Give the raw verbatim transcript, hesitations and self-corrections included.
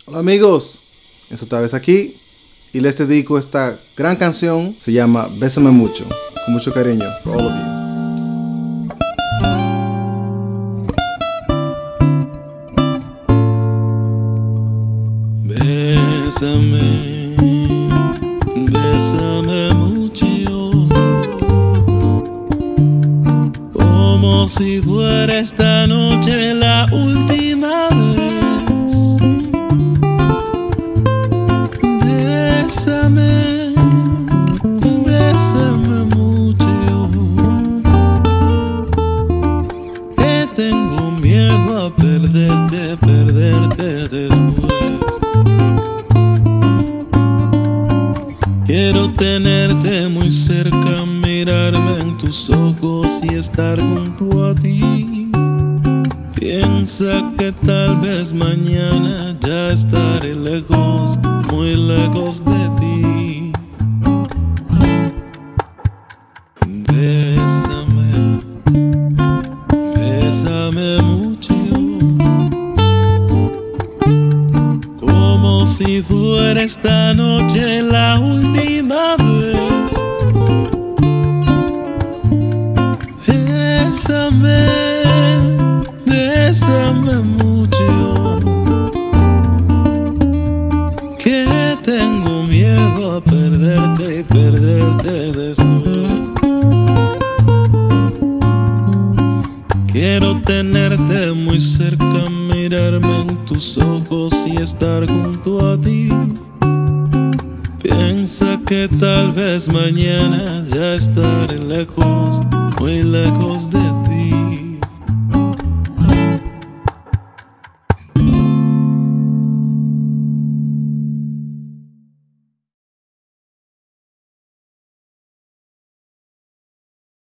Hola amigos, eso otra vez aquí y les dedico esta gran canción, se llama Bésame Mucho, con mucho cariño, for all of you. Bésame, bésame mucho, como si fuera esta noche la última vez. Bésame, bésame mucho, que tengo miedo a perderte, perderte después. Quiero tenerte muy cerca, mirarme en tus ojos y estar junto a ti. Piensa que tal vez mañana ya estaré lejos, muy lejos de ti. Bésame, bésame mucho, como si fuera esta noche la última vez. Bésame, bésame mucho, que tengo miedo a perderte y perderte después. Quiero tenerte muy cerca, mirarme en tus ojos y estar junto a ti. Piensa que tal vez mañana ya estaré lejos, muy lejos de ti.